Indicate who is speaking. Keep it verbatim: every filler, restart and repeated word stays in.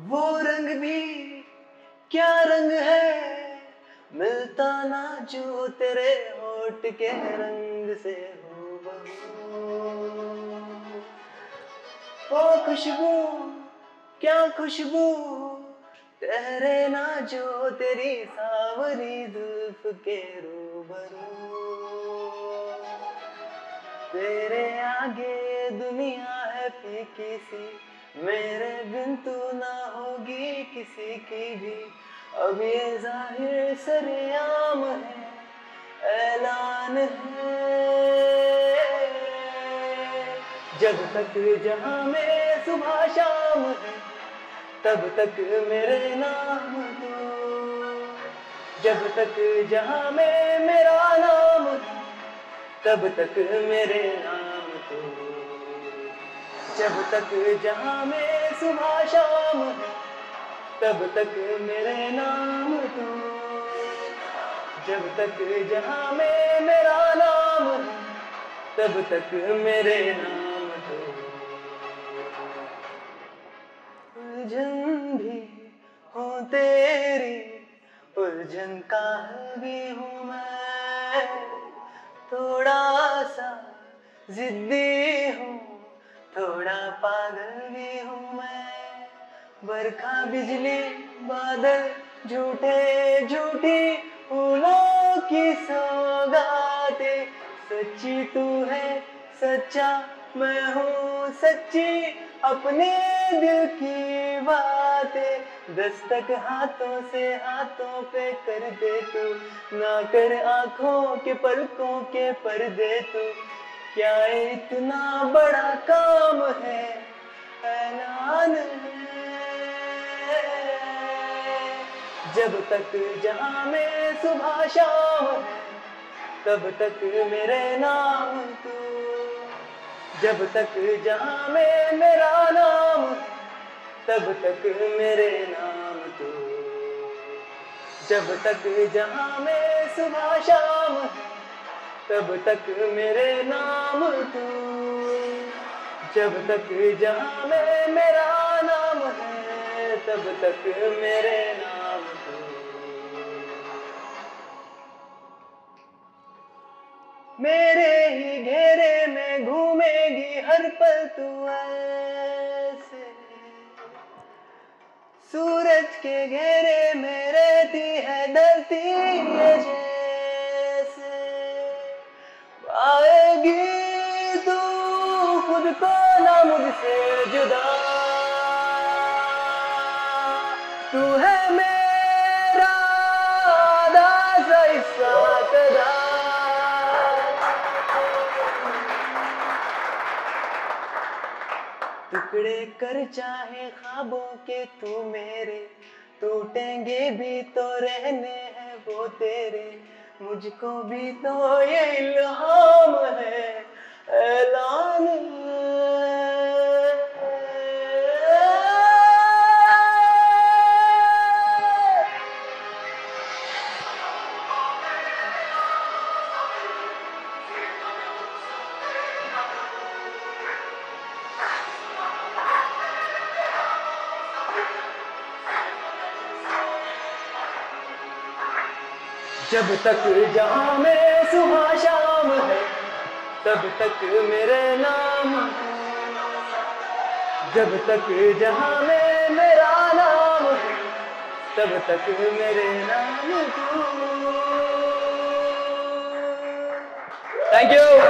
Speaker 1: वो रंग भी क्या रंग है, मिलता ना जो तेरे होठ के रंग से हूबहू। वो खुशबू क्या खुशबू, ठहरे ना जो तेरी सावरी जुल्फ के रूबरू। तेरे आगे दुनिया है फीकी सी, मेरे बिन तू ना होगी किसी की भी। अब ये जाहिर सरेआम है, ऐलान है, जब तक जहां में सुबह शाम है तब तक मेरे नाम तू। जब तक जहां में मेरा नाम है तब तक मेरे नाम तू। जब तक जहां में सुबह शाम है तब तक मेरे नाम तू। जब तक जहां में मेरा नाम है तब तक मेरे नाम तू। उलझन भी हो तेरी, उलझन का भी हूँ मैं, थोड़ा सा जिद्दी हूँ, थोड़ा पागल भी हूँ मैं। बरखा बिजली बादल झूठे झूठी फूलों की सौगातें, सच्ची तू है सच्चा मैं हूँ सच्ची, अपने दिल की बातें दस्तक हाथों से हाथों पे कर दे तू, ना कर आँखों के पलकों के पर्दे तू। क्या इतना बड़ा काम है, ऐलान है, जब तक जहां में सुबह शाम है तब तक मेरे नाम तू। जब तक जहां में मेरा नाम है तब तक मेरे नाम तू। जब तक जहां में सुबह शाम है तब तक मेरे नाम तू। जब तक जहां में मेरा नाम है तब तक मेरे नाम तू। मेरे ही घेरे में घूमेगी हर पल तू ऐसे, सूरज के घेरे में रहती है धरती ये जैसे। पाएगी तू खुद को ना मुझसे जुदा, तू है मेरा आधा सा हिस्सा तेरा। टुकड़े कर चाहे ख्वाबों के तू मेरे, टूटेंगे भी तो रहने हैं वो तेरे। मुझको भी तो ये इल्हाम है, ऐलान है, जब तक जहां में सुबह शाम है तब तक मेरे नाम है। जब तक जहां में मेरा नाम है तब तक मेरे नाम तू। Thank you.